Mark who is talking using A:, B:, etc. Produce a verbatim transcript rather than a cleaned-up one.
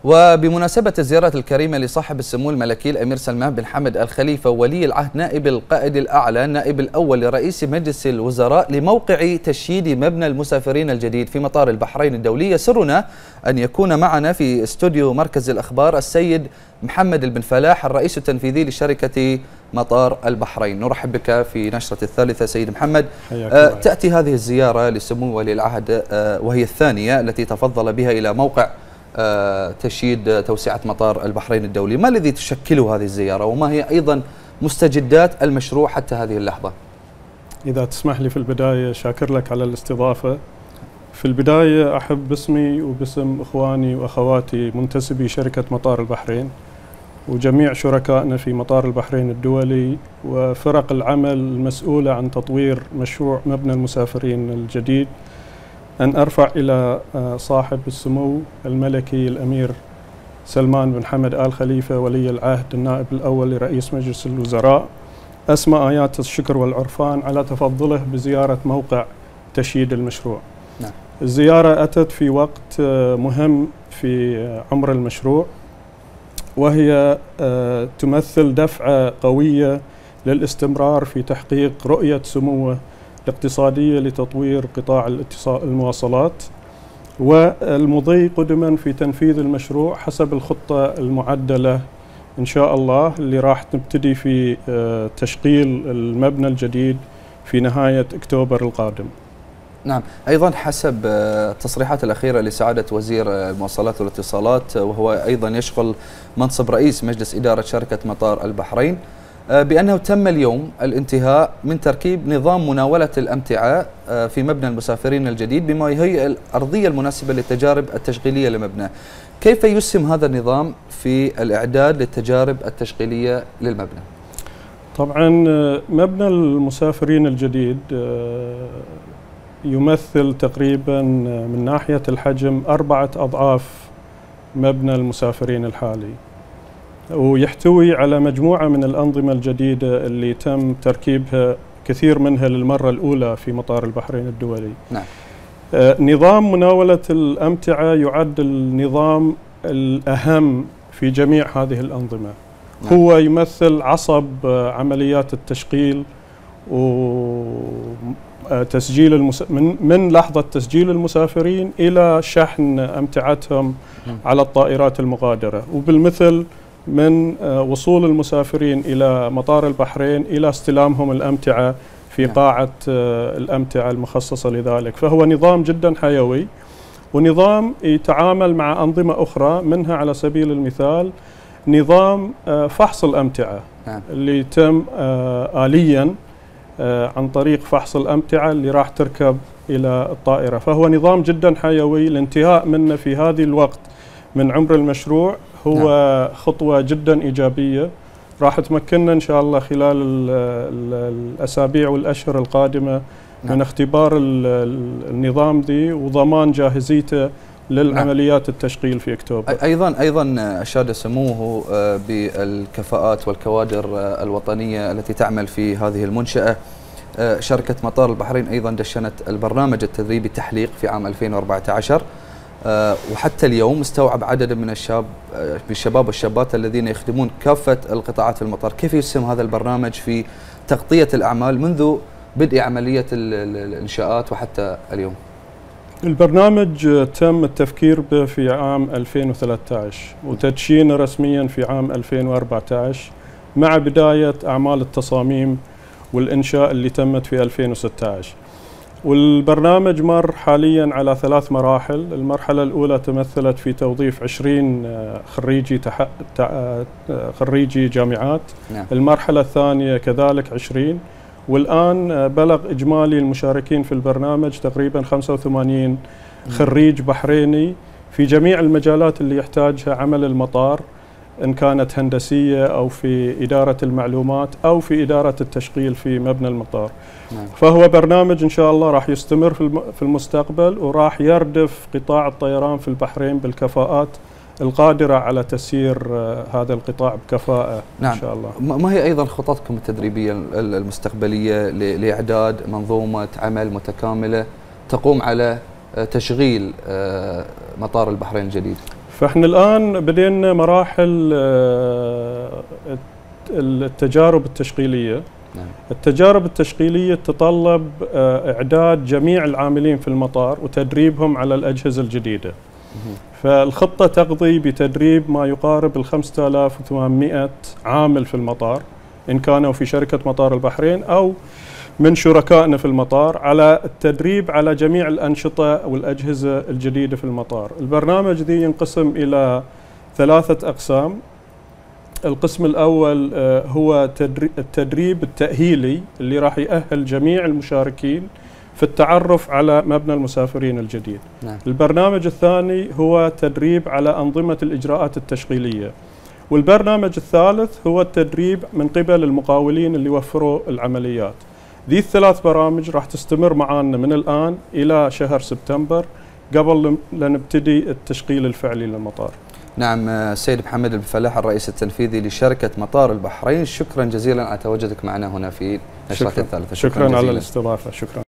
A: وبمناسبة الزيارة الكريمة لصاحب السمو الملكي الأمير سلمان بن حمد آل خليفة ولي العهد نائب القائد الأعلى النائب الأول لرئيس مجلس الوزراء لموقع تشييد مبنى المسافرين الجديد في مطار البحرين الدولي، يسرنا أن يكون معنا في استوديو مركز الأخبار السيد محمد بن فلاح الرئيس التنفيذي لشركة مطار البحرين. نرحب بك في نشرة الثالثة سيد محمد. آه تأتي هذه الزيارة لسمو ولي العهد آه وهي الثانية التي تفضل بها إلى موقع تشييد توسعة مطار البحرين الدولي. ما الذي تشكله هذه الزيارة وما هي أيضا مستجدات المشروع حتى هذه اللحظة؟
B: إذا تسمح لي في البداية شاكر لك على الاستضافة. في البداية أحب باسمي وباسم إخواني وأخواتي منتسبي شركة مطار البحرين وجميع شركائنا في مطار البحرين الدولي وفرق العمل المسؤولة عن تطوير مشروع مبنى المسافرين الجديد أن أرفع إلى صاحب السمو الملكي الأمير سلمان بن حمد آل خليفة ولي العهد النائب الأول لرئيس مجلس الوزراء أسمى آيات الشكر والعرفان على تفضله بزيارة موقع تشييد المشروع. نعم. الزيارة أتت في وقت مهم في عمر المشروع، وهي تمثل دفعة قوية للاستمرار في تحقيق رؤية سموه الاقتصادية لتطوير قطاع المواصلات والمضي قدما في تنفيذ المشروع حسب الخطة المعدلة إن شاء الله اللي راح نبتدي في تشغيل المبنى الجديد في نهاية أكتوبر القادم.
A: نعم، أيضا حسب التصريحات الأخيرة لسعادة وزير المواصلات والاتصالات وهو أيضا يشغل منصب رئيس مجلس إدارة شركة مطار البحرين بأنه تم اليوم الانتهاء من تركيب نظام مناولة الأمتعة في مبنى المسافرين الجديد بما يهيئ الأرضية المناسبة للتجارب التشغيلية للمبنى. كيف يسهم هذا النظام في الإعداد للتجارب التشغيلية للمبنى؟
B: طبعا مبنى المسافرين الجديد يمثل تقريبا من ناحية الحجم أربعة أضعاف مبنى المسافرين الحالي، ويحتوي على مجموعة من الأنظمة الجديدة اللي تم تركيبها كثير منها للمرة الأولى في مطار البحرين الدولي.
A: نعم.
B: آه نظام مناولة الأمتعة يعد النظام الأهم في جميع هذه الأنظمة. نعم. هو يمثل عصب آه عمليات التشغيل وتسجيل المس... من من لحظة تسجيل المسافرين إلى شحن أمتعتهم نعم. على الطائرات المغادرة، وبالمثل من وصول المسافرين إلى مطار البحرين إلى استلامهم الأمتعة في قاعة الأمتعة المخصصة لذلك. فهو نظام جدا حيوي ونظام يتعامل مع أنظمة أخرى، منها على سبيل المثال نظام فحص الأمتعة اللي تم آليا عن طريق فحص الأمتعة اللي راح تركب إلى الطائرة. فهو نظام جدا حيوي. الانتهاء منه في هذه الوقت من عمر المشروع هو نعم. خطوة جدا إيجابية راح تمكننا إن شاء الله خلال ال ال الأسابيع والأشهر القادمة نعم. من اختبار النظام دي وضمان جاهزيته للعمليات نعم. التشغيل في أكتوبر.
A: أيضا أيضا أشاد سموه بالكفاءات والكوادر الوطنية التي تعمل في هذه المنشأة. شركة مطار البحرين أيضا دشنت البرنامج التدريبي التحليق في عام ألفين وأربعة عشر، وحتى اليوم استوعب عدد من الشاب من الشباب والشابات الذين يخدمون كافة القطاعات في المطار. كيف يسهم هذا البرنامج في تغطية الأعمال منذ بدء عملية الإنشاءات وحتى اليوم؟
B: البرنامج تم التفكير به في عام ألفين وثلاثة عشر وتدشينه رسميا في عام ألفين وأربعة عشر مع بداية أعمال التصاميم والإنشاء اللي تمت في ألفين وستة عشر. والبرنامج مر حاليا على ثلاث مراحل. المرحلة الأولى تمثلت في توظيف عشرين خريجي تح... خريجي جامعات. نعم. المرحلة الثانية كذلك عشرين، والآن بلغ إجمالي المشاركين في البرنامج تقريبا خمسة وثمانين خريج بحريني في جميع المجالات اللي يحتاجها عمل المطار، إن كانت هندسية أو في إدارة المعلومات أو في إدارة التشغيل في مبنى المطار. نعم. فهو برنامج إن شاء الله راح يستمر في المستقبل وراح يردف قطاع الطيران في البحرين بالكفاءات القادرة على تسيير هذا القطاع بكفاءة. نعم. إن شاء الله.
A: ما هي أيضا خططكم التدريبية المستقبلية لإعداد منظومة عمل متكاملة تقوم على تشغيل مطار البحرين الجديد؟
B: فاحنا الآن بدينا مراحل التجارب التشغيلية.
A: نعم.
B: التجارب التشغيلية تتطلب إعداد جميع العاملين في المطار وتدريبهم على الأجهزة الجديدة. فالخطة تقضي بتدريب ما يقارب ال خمسة آلاف وثمانمئة عامل في المطار، إن كانوا في شركة مطار البحرين أو من شركائنا في المطار، على التدريب على جميع الأنشطة والأجهزة الجديدة في المطار. البرنامج ذي ينقسم إلى ثلاثة أقسام. القسم الأول هو التدريب التأهيلي اللي راح يأهل جميع المشاركين في التعرف على مبنى المسافرين الجديد.
A: نعم.
B: البرنامج الثاني هو تدريب على أنظمة الإجراءات التشغيلية. والبرنامج الثالث هو التدريب من قبل المقاولين اللي وفروا العمليات. ذي الثلاث برامج راح تستمر معانا من الآن إلى شهر سبتمبر قبل لا نبتدي التشغيل الفعلي للمطار.
A: نعم. السيد محمد البفلاح الرئيس التنفيذي لشركة مطار البحرين، شكرا جزيلا على تواجدك معنا هنا في نشرة الثالثة.
B: شكرا, شكرا على الاستضافة. شكرا.